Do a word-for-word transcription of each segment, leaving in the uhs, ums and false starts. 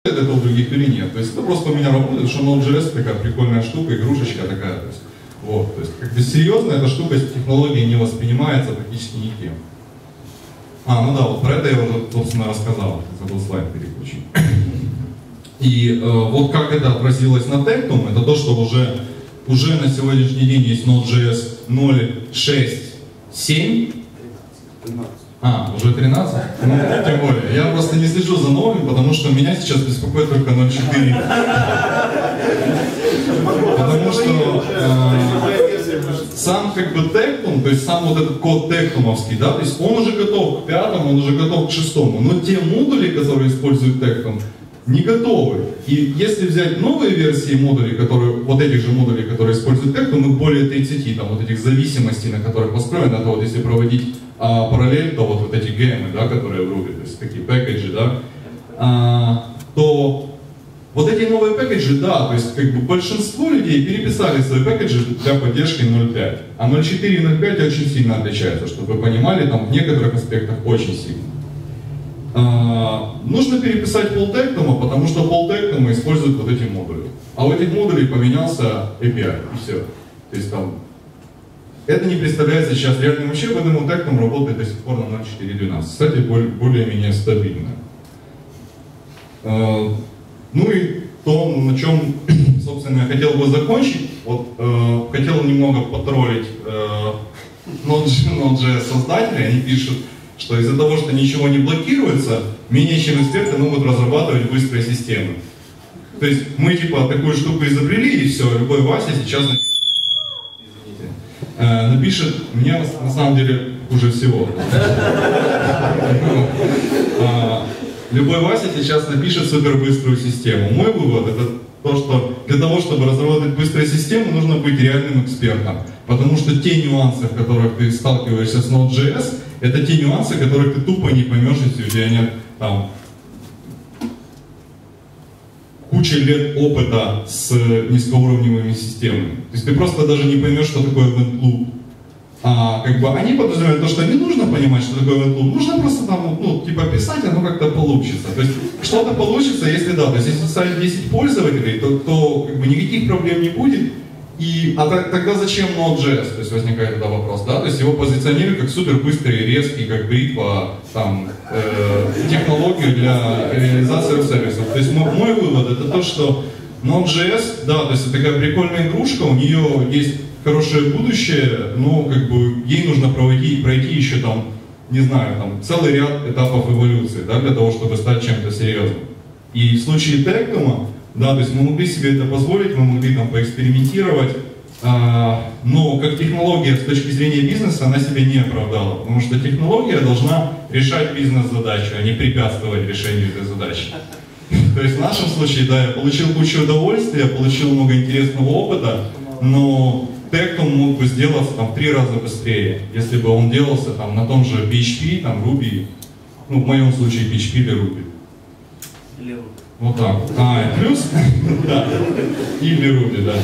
это у других или нет. То есть это просто у меня работает, что Node.js такая прикольная штука, игрушечка такая. То есть, вот, то есть как бы серьезно эта штука с технологией не воспринимается практически никем. А, ну да, вот про это я уже, собственно, рассказал, забыл слайд переключить. И э, вот как это отразилось на Tectum, это то, что уже, уже на сегодняшний день есть Node.js ноль шесть семь. А, уже тринадцать? Ну, тем более. Я просто не слежу за новыми, потому что меня сейчас беспокоит только ноль четыре. Потому что э, сам как бы Tectum, то есть сам вот этот код тектумовский, да, то есть он уже готов к пятому, он уже готов к шестому, но те модули, которые используют Tectum, не готовы. И если взять новые версии модулей, которые, вот этих же модулей, которые используют Tectum, их более тридцати, там вот этих зависимостей, на которых построено, это вот если проводить а, параллель, то вот, вот эти гемы, да, которые в Ruby, то есть такие пэкэджи, да, а, то вот эти новые пэкэджи, да, то есть как бы большинство людей переписали свои пэкэджи для поддержки ноль пять, а ноль четыре и ноль пять очень сильно отличаются, чтобы вы понимали, там в некоторых аспектах очень сильно. А, нужно переписать пол Tectum, потому что пол Tectum использует вот эти модули. А у этих модулей поменялся эй пи ай, и все. То есть там, это не представляется сейчас реальным вообще, поэтому Tectum работает до сих пор на ноль четыре двенадцать. Кстати, более-менее стабильно. А, ну и то, на чем, собственно, я хотел бы закончить. Вот, э, хотел немного потроллить э, Node.js создателей, они пишут, что из-за того, что ничего не блокируется, менее чем эксперты могут разрабатывать быстрые системы. То есть мы типа такую штуку изобрели, и все, любой Вася сейчас напишет, извините, э, напишет, мне на самом деле хуже всего. Любой Вася сейчас напишет супербыструю систему. Мой вывод это то, что для того, чтобы разработать быструю систему, нужно быть реальным экспертом. Потому что те нюансы, в которых ты сталкиваешься с Node.js, это те нюансы, которые ты тупо не поймешь, если у тебя нет там куча лет опыта с низкоуровневыми системами. То есть ты просто даже не поймешь, что такое event loop. А, как бы они подразумевают то, что не нужно понимать, что такое event loop, нужно просто там, ну, типа писать, оно как-то получится. То есть что-то получится, если да, то есть если ставить десять пользователей, то, то как бы никаких проблем не будет. И, а так, тогда зачем Node.js? То есть возникает тогда вопрос, да? То есть его позиционируют как супер быстрый, резкий, как бритва, там, э, технологию для реализации сервисов. То есть мой, мой вывод это то, что Node.js, да, то есть это такая прикольная игрушка, у нее есть хорошее будущее, но как бы ей нужно пройти, пройти еще там, не знаю, там целый ряд этапов эволюции, да, для того, чтобы стать чем-то серьезным. И в случае Tectum, да, то есть мы могли себе это позволить, мы могли там поэкспериментировать, а, но как технология с точки зрения бизнеса она себя не оправдала, потому что технология должна решать бизнес-задачу, а не препятствовать решению этой задачи. То есть в нашем случае, да, я получил кучу удовольствия, получил много интересного опыта, но Tectum мог бы сделаться там в три раза быстрее, если бы он делался там на том же пи эйч пи, там Ruby, ну в моем случае пи эйч пи или Ruby. Или Ruby. Вот так. А, и плюс, да, или Ruby, да.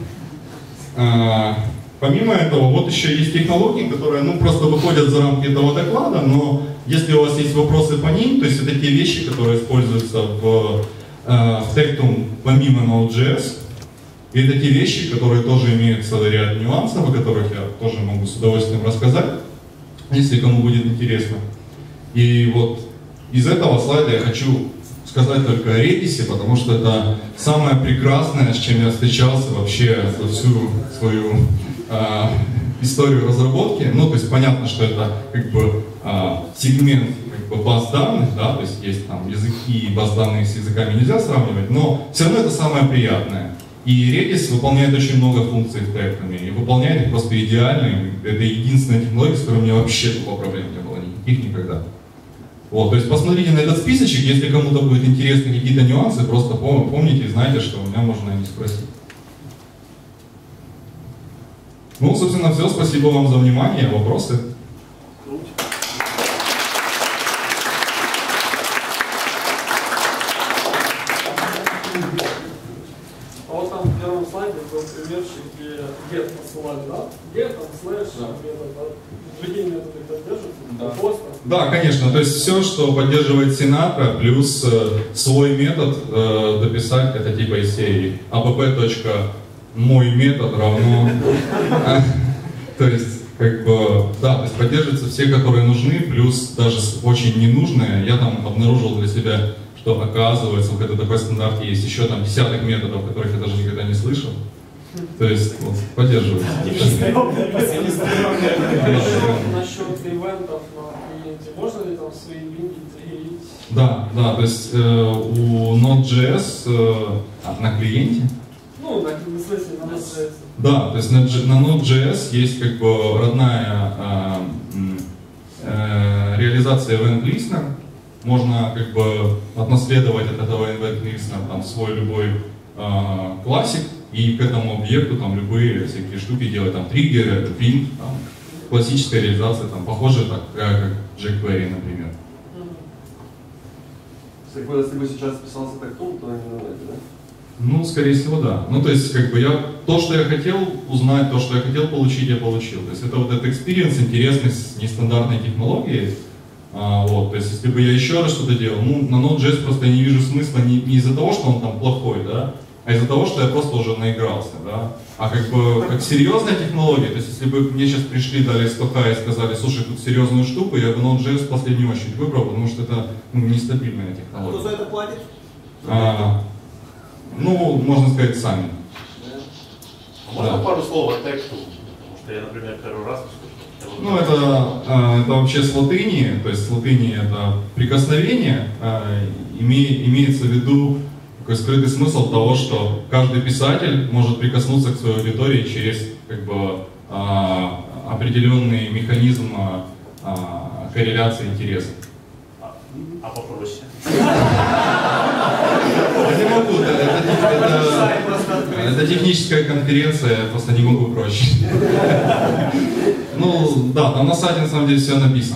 А, помимо этого, вот еще есть технологии, которые, ну, просто выходят за рамки этого доклада, но если у вас есть вопросы по ним, то есть это те вещи, которые используются в, в Tectum помимо Node.js, и это те вещи, которые тоже имеют целый ряд нюансов, о которых я тоже могу с удовольствием рассказать, если кому будет интересно. И вот из этого слайда я хочу сказать только о Redis, потому что это самое прекрасное, с чем я встречался вообще за всю свою э, историю разработки. Ну, то есть понятно, что это как бы э, сегмент как бы, баз данных, да, то есть есть там языки и баз данных с языками нельзя сравнивать, но все равно это самое приятное. И Redis выполняет очень много функций в Tectum, и выполняет их просто идеально. Это единственная технология, с которой у меня вообще тупо проблем не было, никаких никогда. Вот, то есть посмотрите на этот списочек, если кому-то будет интересны какие-то нюансы, просто помните и знайте, что у меня можно и не спросить. Ну, собственно, все. Спасибо вам за внимание. Вопросы? А вот там в первом слайде был примерчик, где get посылали, да? Get, там, слэш, да. Метод, да? Другие методы поддерживаются? Да. Просто? Да, конечно. То есть все, что поддерживает Sinatra, плюс э, свой метод э, дописать, это типа из серии app.мой метод равно... То есть, как бы, да, то есть поддерживаются все, которые нужны, плюс даже очень ненужные. Я там обнаружил для себя, что оказывается, вот это такой стандарт есть, еще там десяток методов, которых я даже никогда не слышал. То есть, вот, поддерживается. Насчет ивентов на клиенте, можно ли там свои бинги интегрировать? Да, да, то есть э, у Node.js э, на клиенте. Ну, на, в смысле, на Node.js. Да, то есть на, на Node.js есть как бы родная э, э, реализация event listener. Можно как бы отнаследовать от этого event listener там свой любой э, классик и к этому объекту там любые всякие штуки делать, там триггеры, print, там, классическая реализация, там похоже так, как jQuery, например. Mm-hmm. Если бы сейчас писался так тул, то не надо, да? Ну, скорее всего, да. Ну, то есть, как бы я, то, что я хотел узнать, то, что я хотел получить, я получил. То есть, это вот этот experience, интересный с нестандартной технологией. А, вот, то есть, если бы я еще раз что-то делал, ну, на Node.js просто я не вижу смысла не, не из-за того, что он там плохой, да, а из-за того, что я просто уже наигрался, да. А как бы, как серьезная технология, то есть, если бы мне сейчас пришли, дали сто ка и сказали, слушай, тут серьезную штуку, я бы Node.js в последнюю очередь выбрал, потому что это, ну, нестабильная технология. Кто за это платит? А, ну, можно сказать, сами. А можно да. пару слов о тексту? Потому что я, например, первый раз услышал. Ну, это, это вообще с латыни, то есть с латыни это прикосновение, име, имеется в виду такой скрытый смысл того, что каждый писатель может прикоснуться к своей аудитории через как бы, определенный механизм корреляции интересов. А, а попроще? Я не могу, это, это, это, это техническая конференция, я просто не могу проще. Ну, да, там на сайте на самом деле все написано.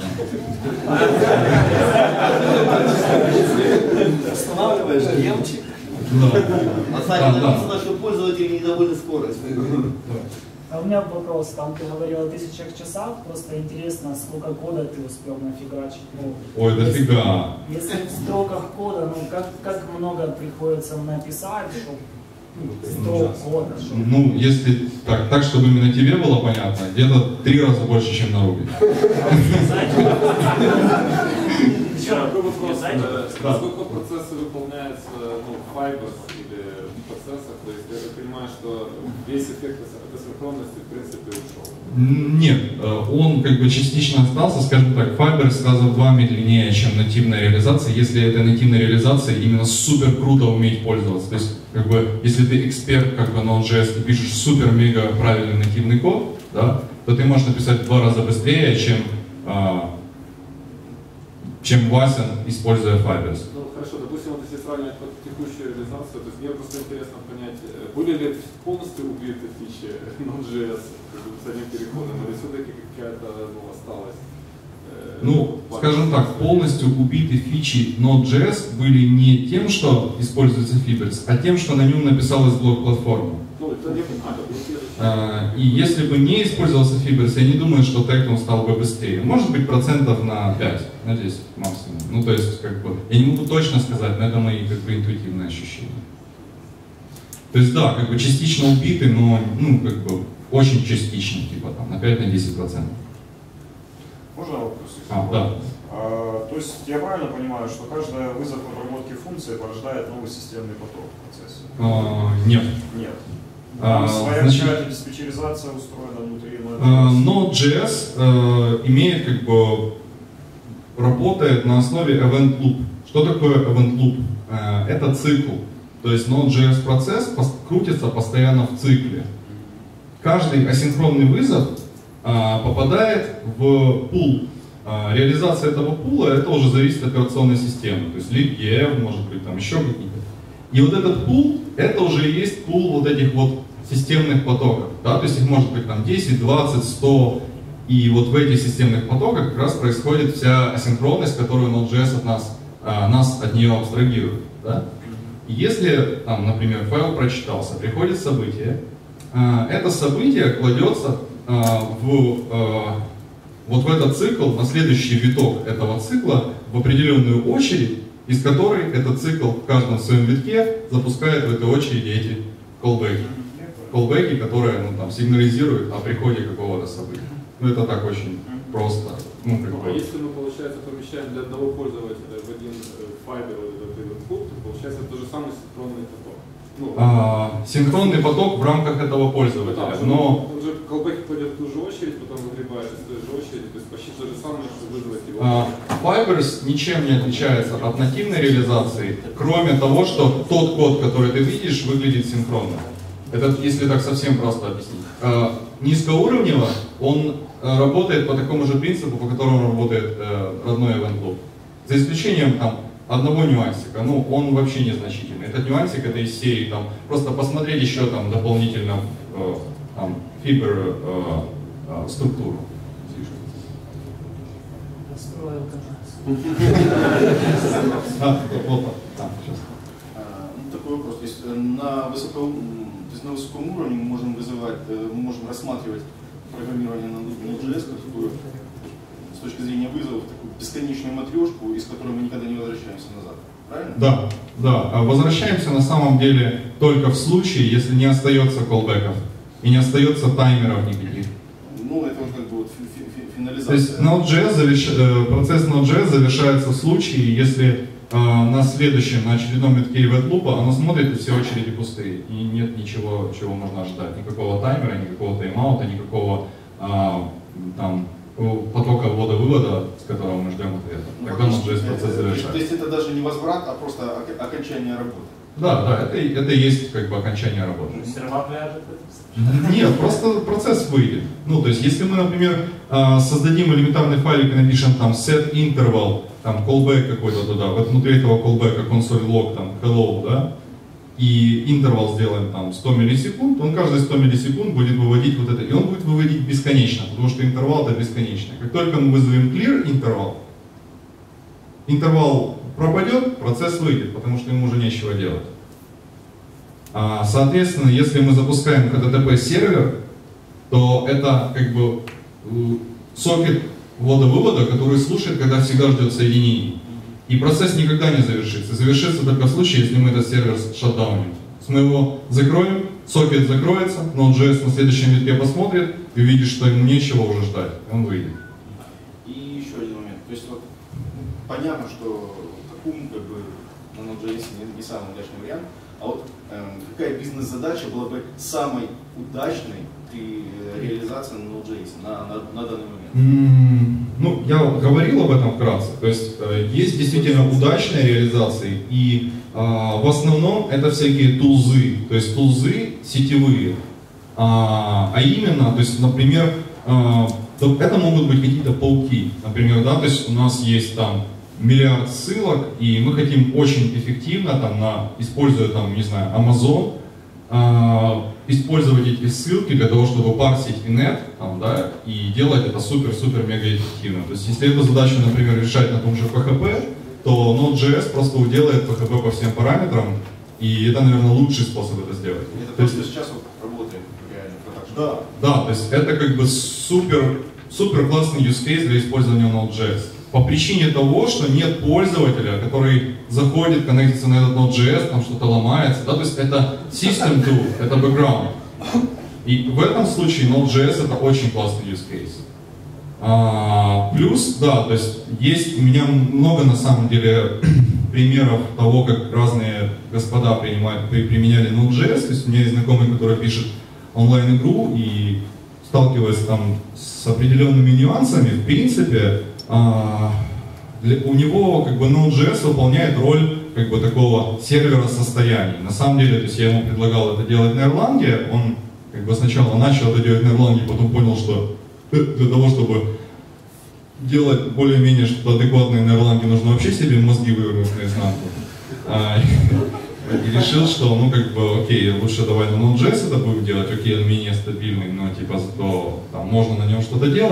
Устанавливаешь гемчик. Да. На сайте да, написано, да. что пользователи недовольны скоростью. А у меня вопрос, там ты говорил о тысячах часах, просто интересно, сколько кода ты успел нафигачить? Ну, ой, дофига. Если, если в строках кода, ну как, как много приходится написать, чтобы строк кода? Чтобы... Ну, если так, так, чтобы именно тебе было понятно, где-то три раза больше, чем на Ruby. Насколько процессы выполняются в Fiber или в процессах, то есть я понимаю, что весь эффект асинхронности в принципе ушел? Нет, он как бы частично остался, скажем так, Fiber раза в два медленнее, чем нативная реализация, если этой нативной реализацией именно супер круто уметь пользоваться. То есть, как бы, если ты эксперт как бы Node.js, ты пишешь супер-мега правильный нативный код, да, то ты можешь написать в два раза быстрее, чем чем Вася, используя Fiber. Ну хорошо, допустим, вот если сравнивать текущую реализацию, то есть мне просто интересно понять, были ли полностью убиты фичи Node.js с одним переходом, или все-таки какая-то ну, осталась? Э, ну, скажем так, полностью убиты фичи Node.js были не тем, что используется Fiber, а тем, что на нем написалась блок-платформа. Ну, это не понимаю. И если бы не использовался Fiber, я не думаю, что Tekton стал бы быстрее. Может быть, процентов на пять, на десять максимум. Ну, то есть, как бы, я не могу точно сказать, но это мои как бы интуитивные ощущения. То есть, да, как бы частично убиты, но, ну, как бы, очень частично, типа там, на пять-десять процентов. Можно вопрос? А, да. А, то есть, я правильно понимаю, что каждый вызов обработки функции порождает новый системный поток в процессе? А, нет. Нет. А, своя значит, какая-то диспетчеризация устроена внутри. Node.js э, имеет как бы работает на основе event loop. Что такое event loop? Э, это цикл. То есть Node.js процесс пос- крутится постоянно в цикле. Каждый асинхронный вызов э, попадает в пул. Э, реализация этого пула это уже зависит от операционной системы. То есть libgev, может быть там еще какие-то. И вот этот пул, это уже и есть пул вот этих вот системных потоков. Да? То есть их может быть там десять, двадцать, сто. И вот в этих системных потоках как раз происходит вся асинхронность, которую Node.js от нас, а, нас от нее абстрагирует. Да? И если, там, например, файл прочитался, приходит событие, это событие кладется в, вот в этот цикл, на следующий виток этого цикла, в определенную очередь, из которой этот цикл в каждом своем витке запускает в этой очереди эти колбеки. Колбеки, которые ну, там, сигнализируют о приходе какого-то события. Ну это так очень просто. Ну, а если мы, получается, помещаем для одного пользователя в один файбер вот этот клуб, то получается то же самое синхронный поток. Ну, а, синхронный поток в рамках этого пользователя. Да, но он же колбеки кладет в ту же очередь, потом выгребает из той же очереди, то есть почти то же самое, что вызвать его. А, Fibers ничем не отличается от нативной реализации, кроме того, что тот код, который ты видишь, выглядит синхронно. Это если так совсем просто объяснить. А, низкоуровнево он а, работает по такому же принципу, по которому работает а, родной Event Loop. За исключением там одного нюансика, ну он вообще незначительный. Этот нюансик это из серии, там, просто посмотреть еще там дополнительно э, там, фибер э, э, структуру. Построил А, вот, а, сейчас. Ну, такой вопрос. То есть на высоком, то есть на высоком уровне мы можем вызывать, мы можем рассматривать программирование на Node.js, которое с точки зрения вызовов такую бесконечную матрешку, из которой мы никогда не возвращаемся назад. Правильно? Да, да. Возвращаемся на самом деле только в случае, если не остается колбеков и не остается таймеров никаких. Ну, это вот как бы вот фи -фи финализация. То есть Node.js заверш... процесс Node.js завершается в случае, если э, на следующем, на очередном витке event loop оно смотрит и все очереди пустые. И нет ничего, чего можно ожидать. Никакого таймера, никакого тайм-аута, никакого э, там потока ввода-вывода, с которого мы ждем ответа. Ну, Тогда Node.js процесс завершается. То есть это даже не возврат, а просто окончание работы. Да, да, это, это и есть как бы окончание работы. Сервак ляжет. Нет, просто процесс выйдет. Ну, то есть, если мы, например, создадим элементарный файлик и напишем там set interval, там callback какой-то туда, вот внутри этого callback console log, там hello, да, и интервал сделаем там сто миллисекунд, он каждые сто миллисекунд будет выводить вот это, и он будет выводить бесконечно, потому что интервал это бесконечный. Как только мы вызовем clear интервал, интервал пропадет, процесс выйдет, потому что ему уже нечего делать. А, соответственно, если мы запускаем эйч ти ти пи сервер, то это как бы сокет ввода-вывода, который слушает, когда всегда ждет соединений. И процесс никогда не завершится. Завершится только в случае, если мы этот сервер шатдауним. Мы его закроем, сокет закроется, Node.js на следующем витке посмотрит и увидит, что ему нечего уже ждать, и он выйдет. И еще один момент. То есть вот понятно, что такому как бы на Node.js не, не самый удачный вариант, а вот э, какая бизнес-задача была бы самой удачной при реализации на Node.js на, на, на данный момент? Mm, ну, я говорил об этом вкратце. То есть э, есть действительно удачные реализации, и э, в основном это всякие тулзы, то есть тулзы сетевые. А, а именно, то есть, например, э, это могут быть какие-то пауки, например, да, то есть у нас есть там миллиард ссылок, и мы хотим очень эффективно, там, на, используя, там, не знаю, Amazon, э, использовать эти ссылки для того, чтобы парсить инет, там, да, и делать это супер-супер-мега эффективно. То есть, если эту задачу, например, решать на том же пи эйч пи, то Node.js просто уделает пи эйч пи по всем параметрам, и это, наверное, лучший способ это сделать. Это то то, что есть, сейчас вот работает реально продакшн. Да, да, то есть это как бы супер, супер классный use case для использования Node.js. По причине того, что нет пользователя, который заходит, коннектится на этот Node.js, там что-то ломается, да, то есть это system tool, это background. И в этом случае Node.js это очень классный use case. А, плюс, да, то есть есть у меня много на самом деле примеров того, как разные господа принимают, применяли Node.js, то есть у меня есть знакомый, который пишет онлайн-игру и сталкиваясь там с определенными нюансами, в принципе, для, у него как бы Node.js выполняет роль как бы такого сервера состояний. На самом деле, то есть я ему предлагал это делать на Erlang, он как бы сначала начал это делать на Erlang, потом понял, что для того, чтобы делать более-менее что-то адекватное на Erlang, нужно вообще себе мозги вывернуть наизнанку. А, и решил, что ну как бы окей, лучше давай на Node.js это будем делать, окей, он менее стабильный, но типа зато там можно на нем что-то делать.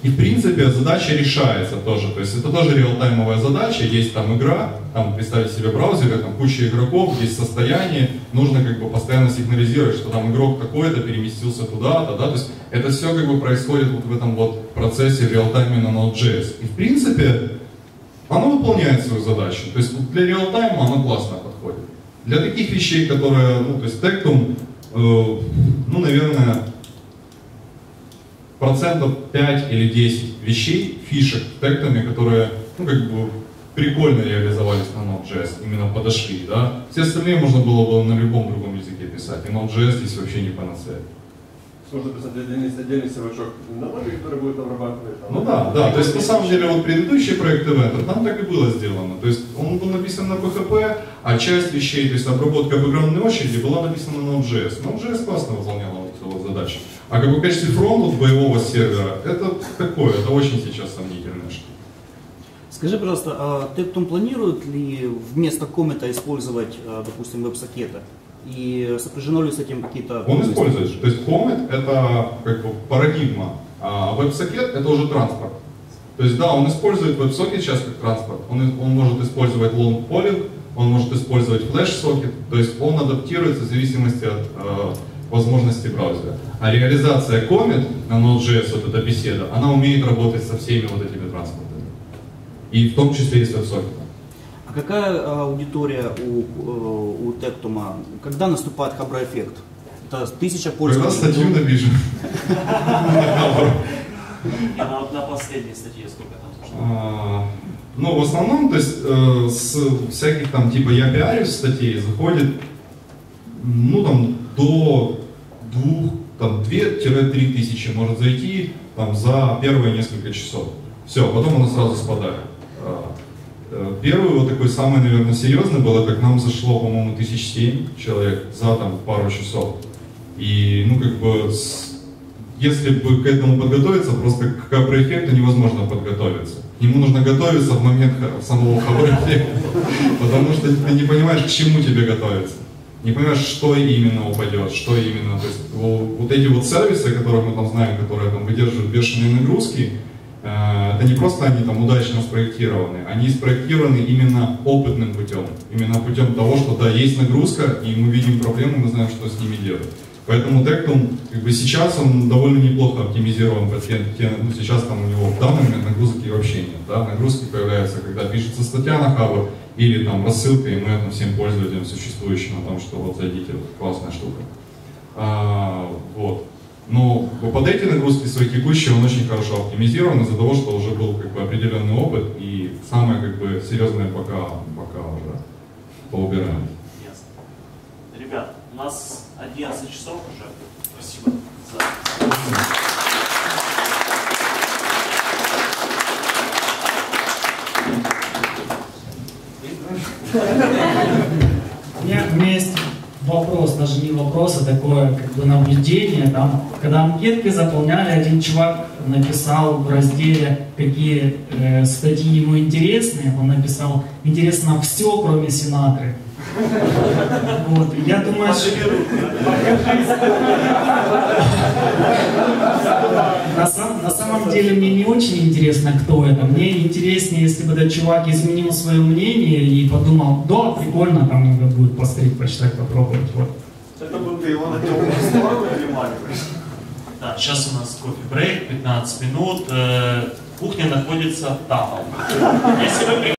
И в принципе задача решается тоже, то есть это тоже реалтаймовая задача, есть там игра, там представьте себе браузер, там куча игроков, есть состояние, нужно как бы постоянно сигнализировать, что там игрок такой-то переместился туда-то, да, то есть это все как бы происходит вот в этом вот процессе в реалтайме на Node.js. И в принципе оно выполняет свою задачу, то есть для реалтайма оно классно подходит. Для таких вещей, которые, ну то есть Tectum, э, ну наверное, процентов пять или десять вещей, фишек в Tectum, которые, ну, как бы, прикольно реализовались на Node.js, именно подошли, да. Все остальные можно было бы на любом другом языке писать, и Node.js здесь вообще не панацея. Можно писать отдельный, отдельный сервачок на ноде, который будет обрабатывать. Там, ну да, да, то есть на самом деле вот предыдущий проект Event, там так и было сделано, то есть он был написан на пи эйч пи, а часть вещей, то есть обработка бэкграундной очереди была написана на Node.js. Node.js классно выполняла вот эту вот задачу. А как бы в качестве фронта боевого сервера, это такое, это очень сейчас сомнительная штука. Скажи, пожалуйста, а Tectum планирует ли вместо коммента использовать, допустим, веб-сокета? И сопряжено ли с этим какие-то... Он использует. То есть Comet это как бы парадигма, а WebSocket это уже транспорт. То есть да, он использует WebSocket сейчас как транспорт. Он, он может использовать long polling, он может использовать Flash-сокет. То есть он адаптируется в зависимости от э, возможностей браузера. А реализация Comet на Node.js, вот эта беседа, она умеет работать со всеми вот этими транспортами. И в том числе и с WebSocket. А какая аудитория у, у Tectum? Когда наступает хабра-эффект? Это тысяча пользователей. Когда статью напишем. На последней статье сколько там? Ну, в основном, то есть с всяких там типа я пиарюсь статей заходит, ну там до двух, там две-три тысячи может зайти там за первые несколько часов. Все, потом оно сразу спадает. Первый вот такой самый, наверное, серьезный был, это к нам зашло, по-моему, тысяч семь человек за там пару часов. И, ну, как бы, с, если бы к этому подготовиться, просто к хабр-эффекту невозможно подготовиться. К нему нужно готовиться в момент самого хабр-эффекта, потому что ты не понимаешь, к чему тебе готовиться. Не понимаешь, что именно упадет, что именно. То есть вот эти вот сервисы, которые мы там знаем, которые там выдерживают бешеные нагрузки, это не просто они там удачно спроектированы, они спроектированы именно опытным путем, именно путем того, что да, есть нагрузка, и мы видим проблему, мы знаем, что с ними делать. Поэтому Tectum, как бы сейчас он довольно неплохо оптимизирован под те, те, ну сейчас там у него в данный момент нагрузки вообще нет, да, нагрузки появляются, когда пишется статья на хабр, или там рассылка, и мы этим всем пользователям существующим о том, что вот зайдите, вот, классная штука. А, вот. Но под эти нагрузки свои текущие он очень хорошо оптимизирован из-за того, что уже был как бы определенный опыт, и самое как бы серьезное пока, пока уже поубираем. Ясно. Ребят, у нас одиннадцать часов уже. Спасибо за... У меня, у меня есть вопрос, даже не вопрос, а такое как бы наблюдение. Там, когда анкетки заполняли, один чувак написал в разделе, какие э, статьи ему интересны. Он написал: интересно все, кроме Синатры. Вот, я думаю, что... На, сам, на самом деле мне не очень интересно, кто это. Мне интереснее, если бы этот чувак изменил свое мнение и подумал: да, прикольно, там надо будет посмотреть, почитать, попробовать. Вот. Это был ты его на темную сторону или маленькую? Да, сейчас у нас кофе-брейк, пятнадцать минут. Кухня находится там. Если вы